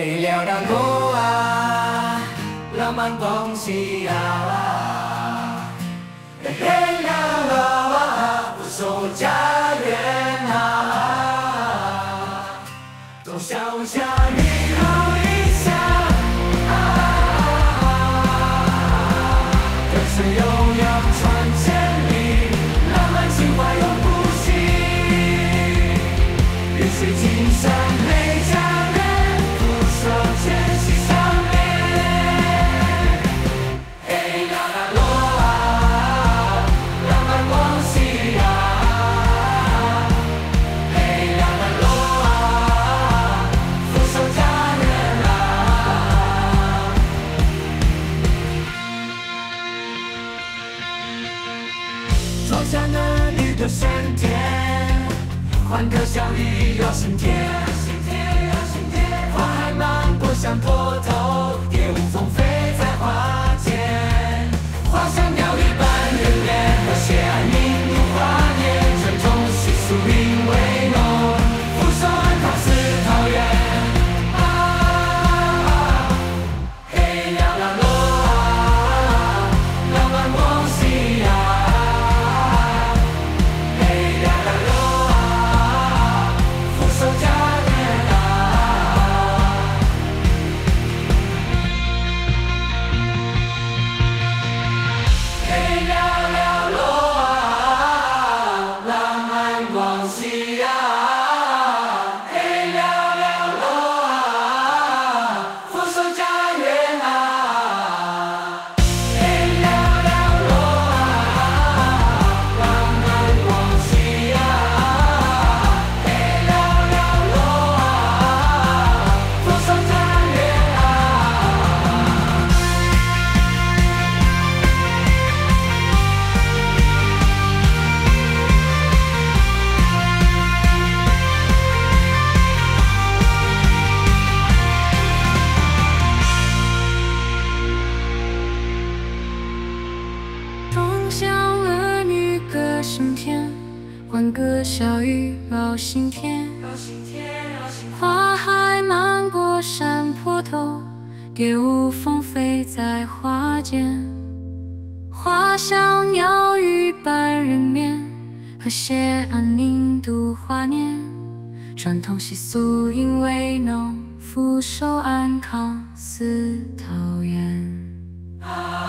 黑了那罗啊，浪漫东西啊，黑了罗啊，不守家园啊，多想下雨后一下，歌声悠扬传千里，浪漫情怀永不息，雨水青山美家园，不舍前夕相恋。黑了那罗啊，浪漫往昔啊，黑了那罗啊，俯首家园啊。种下儿女的春天，欢歌笑语又升天。花海漫过山坡头，蝶舞蜂飞在花间。花香鸟语伴人恋，和谐安宁如华年。传统习俗韵味浓，福寿安康四桃园。黑了那罗啊，浪漫往昔啊，黑了那罗啊，俯首家园啊。黑了罗啊，浪漫往昔啊，黑了罗啊，俯首家园啊。黑了罗啊，浪漫往昔啊，黑了罗啊，俯首家园啊。 众向儿女歌声甜，欢歌笑语绕心田。花海漫过山坡头，蝶舞蜂飞在花间。花香鸟语伴人眠，和谐安宁度华年。传统习俗韵味浓，福寿安康四桃园。